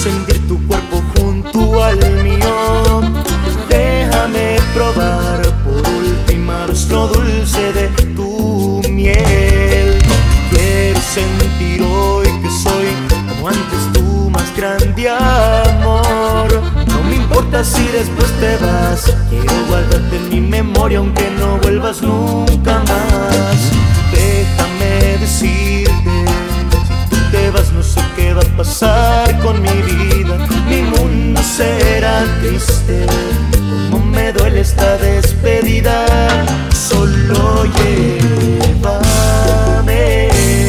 sentir tu cuerpo junto al mío. Déjame probar por última vez lo dulce de tu miel. Quiero sentir hoy que soy como antes tu más grande amor. No me importa si después te vas, quiero guardarte en mi memoria aunque no vuelvas nunca más. Déjame decirte, si tú te vas no sé qué va a pasar con mi vida. Mi mundo será triste, como me duele esta despedida. Solo llévame,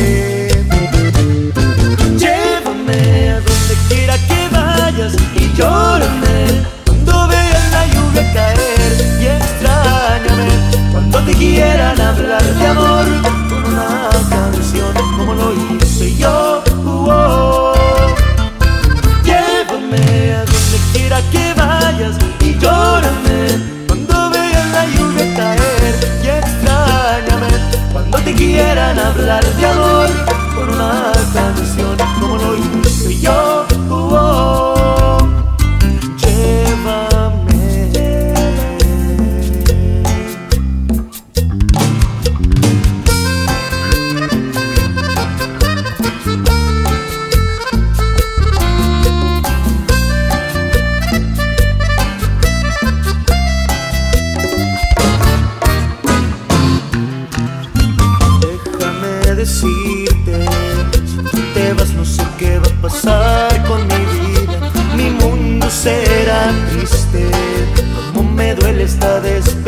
llévame a donde quiera que vayas y llórame cuando veas la lluvia caer, y extrañame cuando te quieran hablar de amor con una canción como lo hice yo. Llévame a donde quiera que vayas y llórame cuando veas la lluvia caer, y extrañame cuando te quieran hablar de amor con una canción como lo hice yo. Decirte, si tú te vas no sé qué va a pasar con mi vida. Mi mundo será triste, como me duele esta despedida.